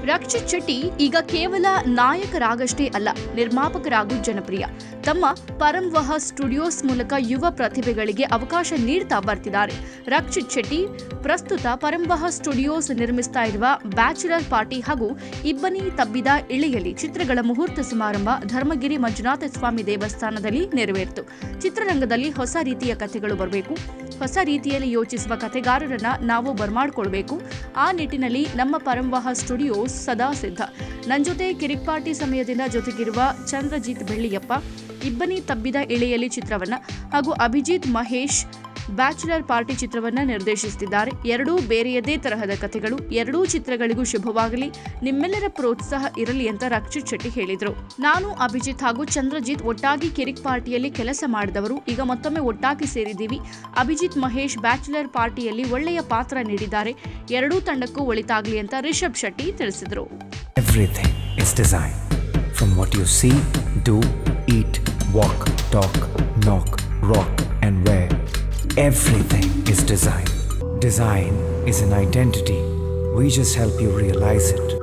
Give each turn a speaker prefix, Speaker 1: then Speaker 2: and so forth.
Speaker 1: ರಕ್ಷಿತ್ ಶೆಟ್ಟಿ ಈಗ ಕೇವಲ ನಾಯಕರಾಗಷ್ಟೇ ಅಲ್ಲ, ನಿರ್ಮಾಪಕರಾಗೂ ಜನಪ್ರಿಯ. ತಮ್ಮ ಪರಂವಹ ಸ್ಟುಡಿಯೋಸ್ ಮೂಲಕ ಯುವ ಪ್ರತಿಭೆಗಳಿಗೆ ಅವಕಾಶ ನೀಡ್ತಾ ಬರ್ತಿದ್ದಾರೆ. ರಕ್ಷಿತ್ ಶೆಟ್ಟಿ ಪ್ರಸ್ತುತ ಪರಂವಹ ಸ್ಟುಡಿಯೋಸ್ ನಿರ್ಮಿಸ್ತಾ ಇರುವ ಬ್ಯಾಚುಲರ್ ಪಾರ್ಟಿ ಹಾಗೂ ಇಬ್ಬನಿ ತಬ್ಬಿದ ಇಳೆಯಲಿ ಚಿತ್ರಗಳ ಮುಹೂರ್ತ ಸಮಾರಂಭ ಧರ್ಮಗಿರಿ ಮಂಜುನಾಥ ಸ್ವಾಮಿ ದೇವಸ್ಥಾನದಲ್ಲಿ ನೆರವೇರಿತು. ಚಿತ್ರರಂಗದಲ್ಲಿ ಹೊಸ ರೀತಿಯ ಕಥೆಗಳು ಬರಬೇಕು, ಹೊಸ ರೀತಿಯಲ್ಲಿ ಯೋಚಿಸುವ ಕಥೆಗಾರರನ್ನ ನಾವು ಬರ್ಮಾಡ್ಕೊಳ್ಬೇಕು. ಆ ನಿಟ್ಟಿನಲ್ಲಿ ನಮ್ಮ ಪರಂವಹ ಸ್ಟುಡಿಯೋಸ್ ಸದಾ ಸಿದ್ಧ. ನನ್ನ ಜೊತೆ ಕಿರಿಕ್ ಪಾರ್ಟಿ ಸಮಯದಿಂದ ಜೊತೆಗಿರುವ ಚಂದ್ರಜಿತ್ ಬೆಳ್ಳಿಯಪ್ಪ ಇಬ್ಬನಿ ತಬ್ಬಿದ ಇಳೆಯಲಿ ಚಿತ್ರವನ್ನ ಹಾಗೂ ಅಭಿಜಿತ್ ಮಹೇಶ್ ಬ್ಯಾಚುಲರ್ ಪಾರ್ಟಿ ಚಿತ್ರವನ್ನ ನಿರ್ದೇಶಿಸುತ್ತಿದ್ದಾರೆ. ಎರಡೂ ಬೇರೆಯದೇ ತರಹದ ಕಥೆಗಳು. ಎರಡೂ ಚಿತ್ರಗಳಿಗೂ ಶುಭವಾಗಲಿ, ನಿಮ್ಮೆಲ್ಲರ ಪ್ರೋತ್ಸಾಹ ಇರಲಿ ಅಂತ ರಕ್ಷಿತ್ ಶೆಟ್ಟಿ ಹೇಳಿದರು. ನಾನು ಅಭಿಜಿತ್ ಹಾಗೂ ಚಂದ್ರಜಿತ್ ಒಟ್ಟಾಗಿ ಕಿರಿಕ್ ಪಾರ್ಟಿಯಲ್ಲಿ ಕೆಲಸ ಮಾಡಿದವರು. ಈಗ ಮತ್ತೊಮ್ಮೆ ಒಟ್ಟಾಗಿ ಸೇರಿದ್ದೀವಿ. ಅಭಿಜಿತ್ ಮಹೇಶ್ ಬ್ಯಾಚುಲರ್ ಪಾರ್ಟಿಯಲ್ಲಿ ಒಳ್ಳೆಯ ಪಾತ್ರ ನೀಡಿದ್ದಾರೆ. ಎರಡೂ ತಂಡಕ್ಕೂ ಒಳಿತಾಗಲಿ ಅಂತ ರಿಷಬ್ ಶೆಟ್ಟಿ ತಿಳಿಸಿದರು.
Speaker 2: Everything is designed. From what you see, do, eat, walk, talk, knock, rock and wear. Everything is design. Design is an identity. We just help you realize it.